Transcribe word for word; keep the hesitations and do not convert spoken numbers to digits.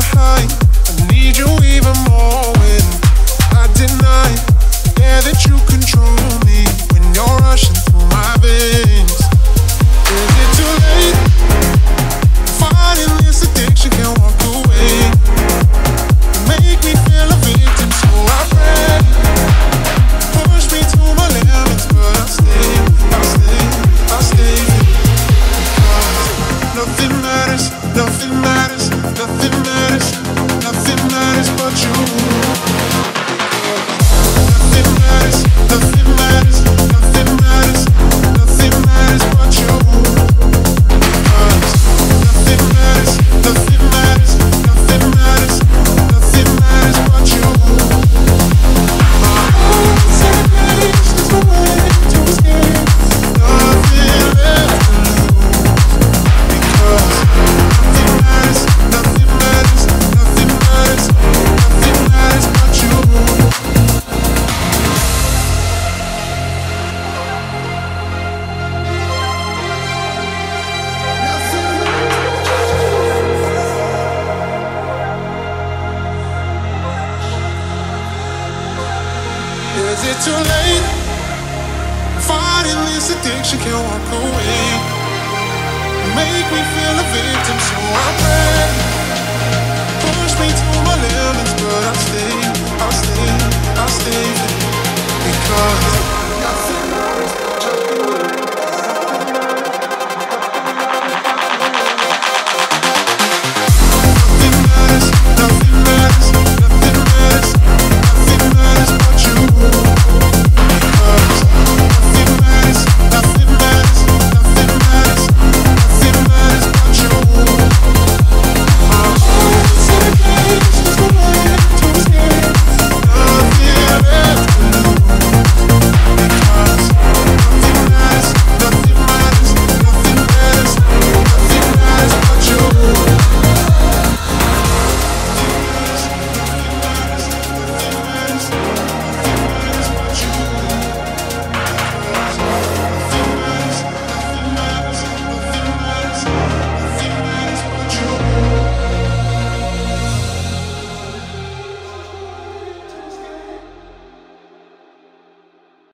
high. I need you even more when I deny. Yeah, that you control me when you're rushing through my veins. Is it too late? Fighting this addiction, can't walk away. You make me feel a victim, so I pray. Push me to my limits, but I'll stay, I'll stay, I'll stay. Because nothing matters, nothing matters, nothing matters, nothing matters but you. Nothing matters, nothing matters, nothing matters, nothing matters but you. Because nothing matters, nothing matters, nothing matters, nothing matters but you. My own separation is the way to escape. Nothing left to lose. Because nothing matters, nothing matters, nothing matters, nothing matters but you. Is it too late? Fighting this addiction, can't walk away. Make me feel a victim, so I pray. Push me to my limits, but I'll stay, I'll stay, I'll stay. Because